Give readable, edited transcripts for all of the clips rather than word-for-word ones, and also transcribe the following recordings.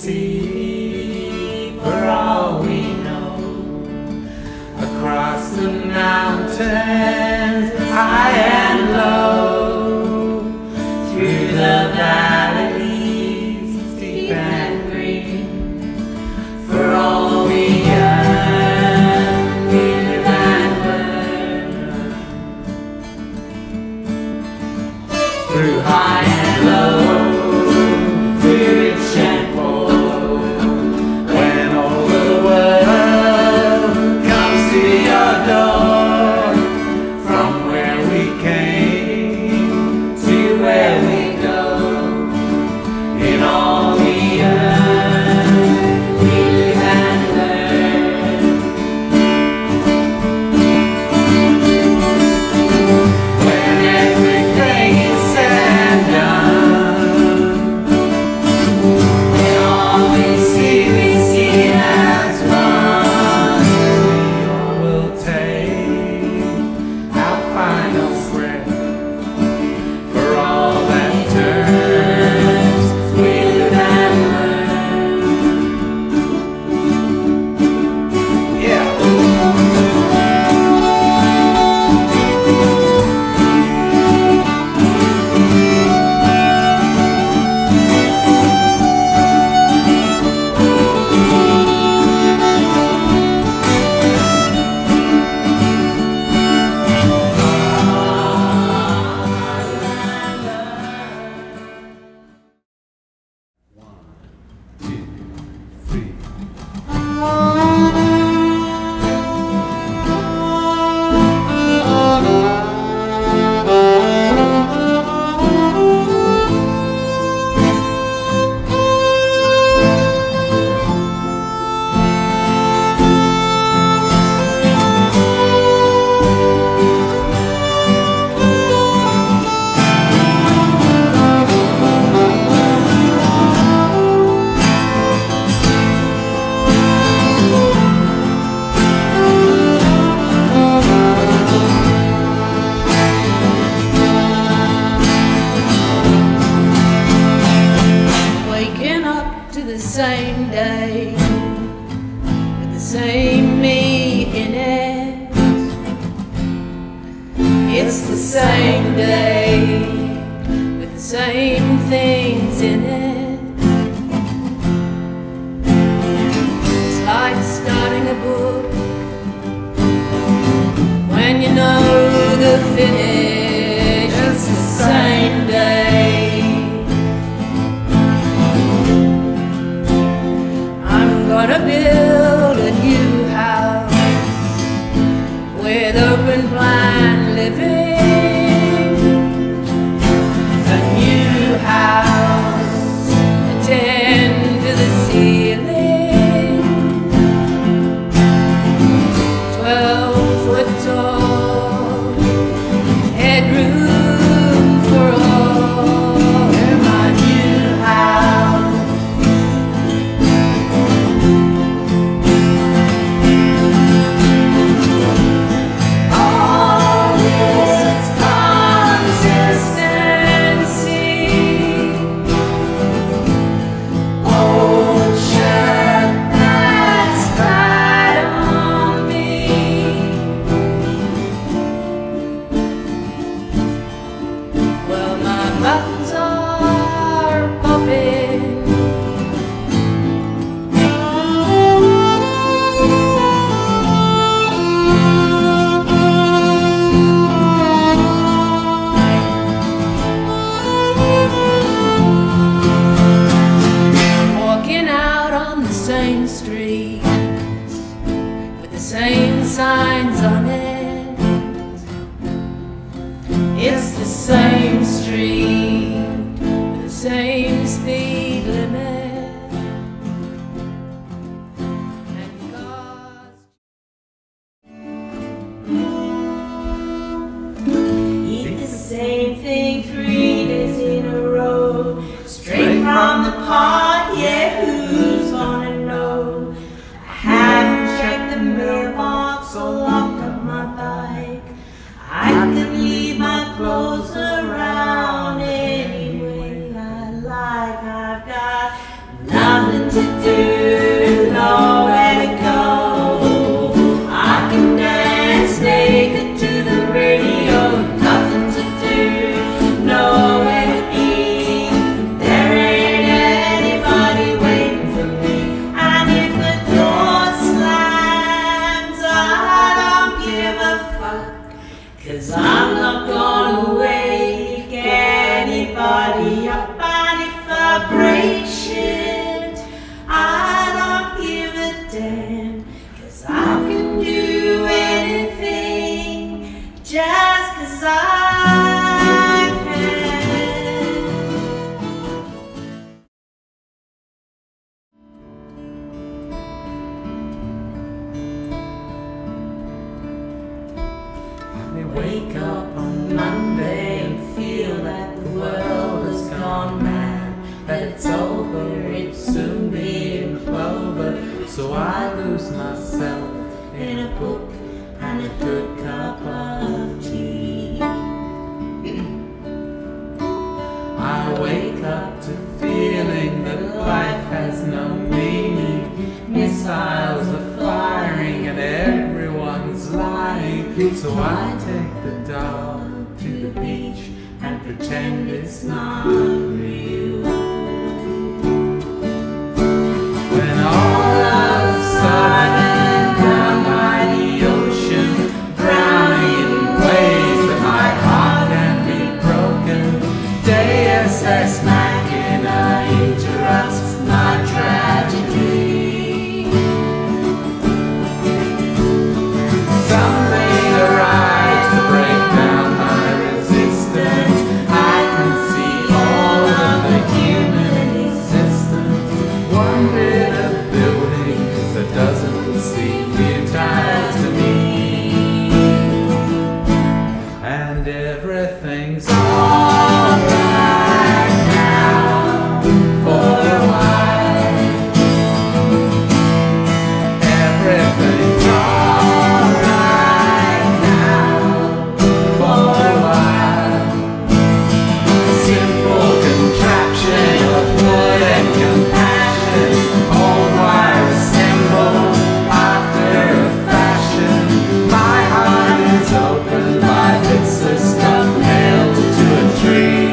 sea, for all we know. Across the mountains, high and low, through the valleys, deep and green, for all we yearn, we live and learn. Through high and low, through rich and poor, when all the world comes to your door, from where we came to where we go, in all we earn, we live and learn. When everything is said and done, in all we see it as one. We all will take our final breath, for all that turns, we live and learn. Yeah. Waking up to the same day, with the same me in it. It's the same day, with the same things in it. It's like starting a book when you know the finish. It's the same day. I'm gonna build a new house with open plan living. A new house, attend to the ceiling. 12-foot tall, headroom for all in my new house. All this consistency, old shirt that's tied on me. Well, my buttons are popping. Walking out on the same street with the same signs on it. It's the same street with the same speed limit. And cars Eat the same thing 3 days in a row, straight from the pot, yeah, who's gonna know? I haven't checked the mailbox or locked up my bike. I could leave my clothes around any way I like. I've got nothing to do, nowhere to go. I can dance naked to the radio, nothing to do, nowhere to be. There ain't anybody waiting for me, and if the door slams, I don't give a fuck, 'cause I'm not gonna wake anybody up. And if I break shit, I don't give a damn, 'cause I can do anything just 'cause I can. We wake up on Monday and feel that the world has gone mad, that it's over, it'll soon be in clover. So I lose myself in a book and a good cup of tea. I wake up to feeling that life has no meaning. Missiles are firing and everyone's lying. So I take the dog to the beach and pretend it's not real. When all of a sudden down by the ocean, drowning in ways that my heart can be broken, Deus Ex Machina interrupts my tragedy. Something arrives to break down my resistance. I can see all of the human existence. One bit of building that doesn't seem futile to me. And everything's alright now for a while. Everything's alright now for a while. A simple contraption of wood and compassion, old wire assembled after a fashion. My heart is open, my bits of stuff nailed to a tree.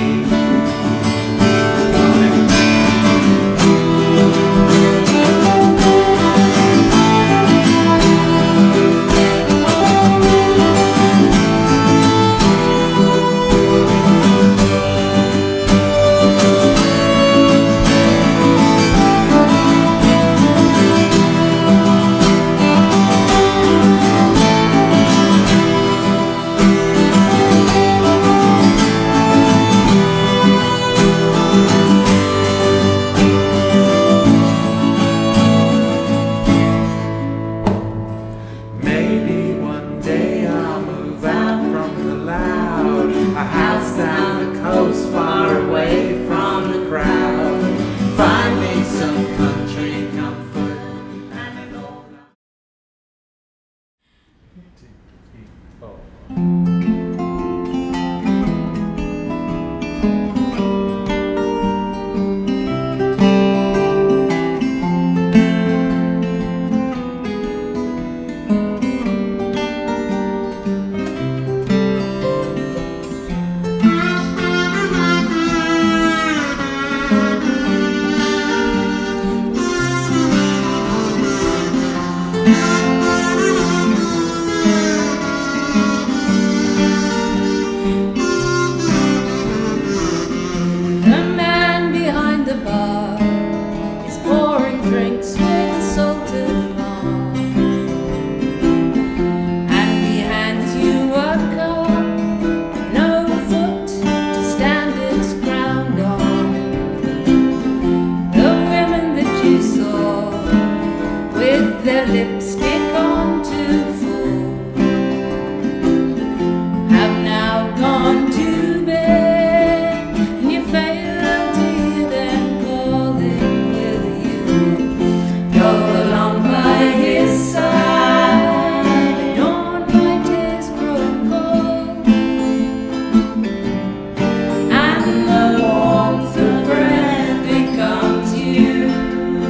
Maybe one day I'll move out from the loud, a house down the coast far away from the crowd. Find me some country comfort and an old... The man behind the bar is pouring drinks with a salted palm, and he hands you a cup with no foot to stand its ground on. The women that you saw with their lipstick on too full have now gone to bed, and you fail to hear them calling. Will you go along by his side, adorned by tears grown cold, and the warmth of breath becomes you?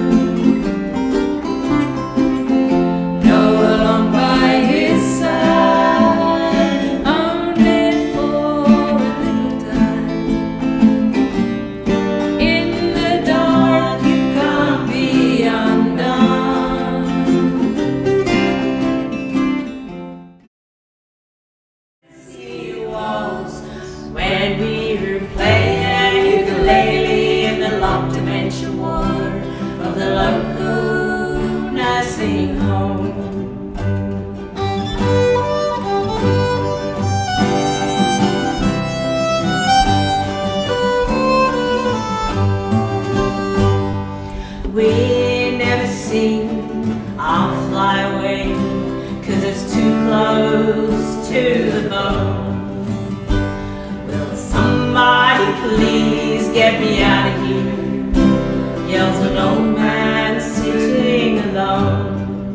we never sing, I'll fly away, 'cause it's too close to the bone. Will somebody please get me out of here? Yells an old man sitting alone.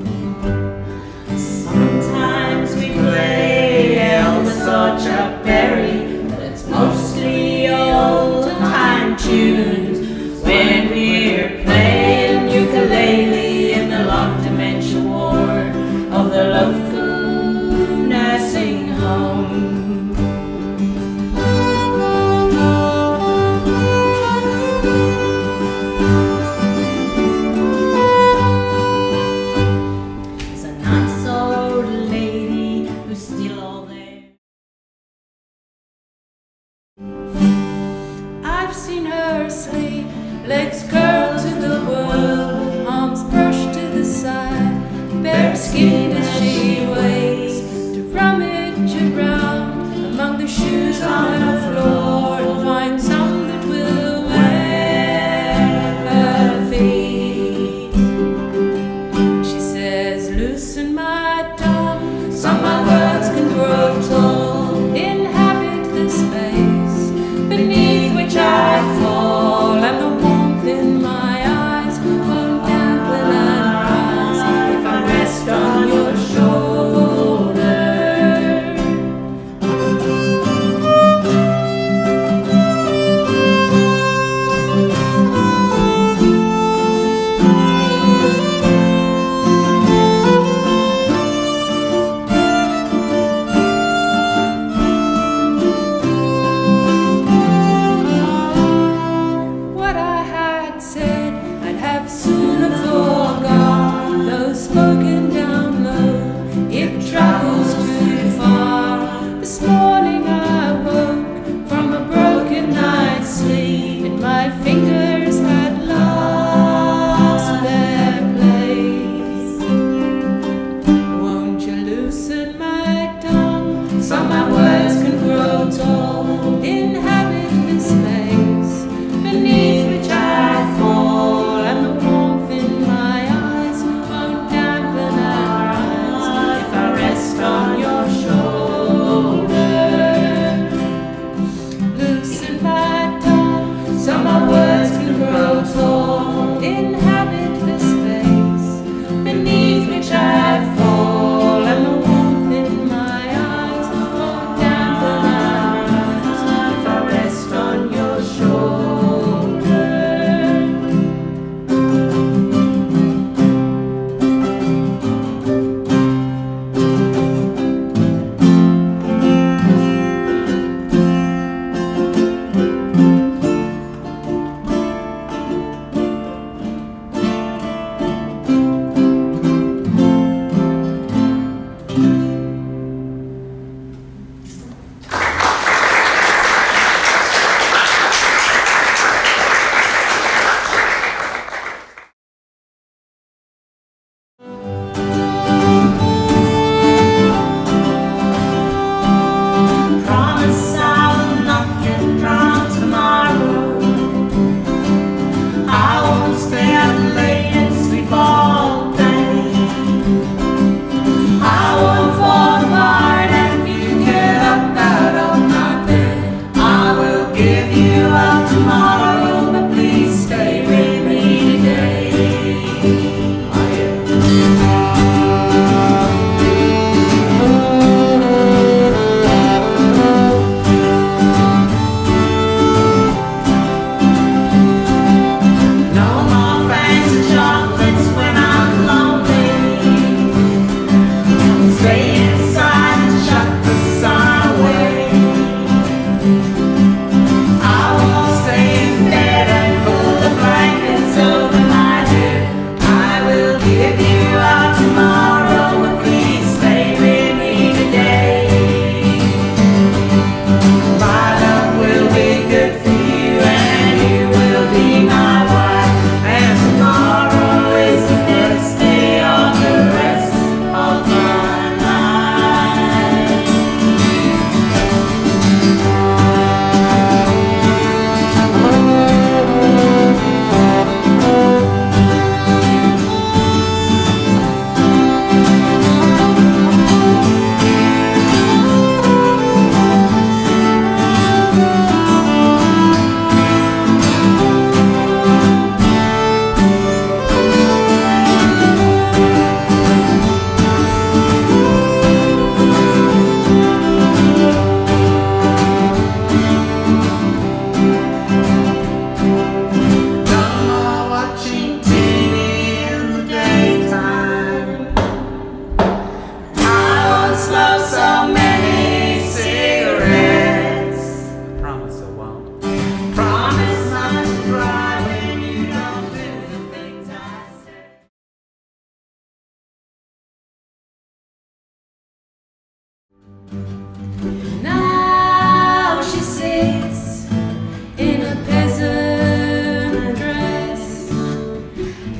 Sometimes we play Elvis or Chuck Berry, but it's mostly old-time tunes. When we're playing ukulele in the long dementia ward of the local nursing home.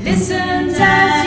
listens as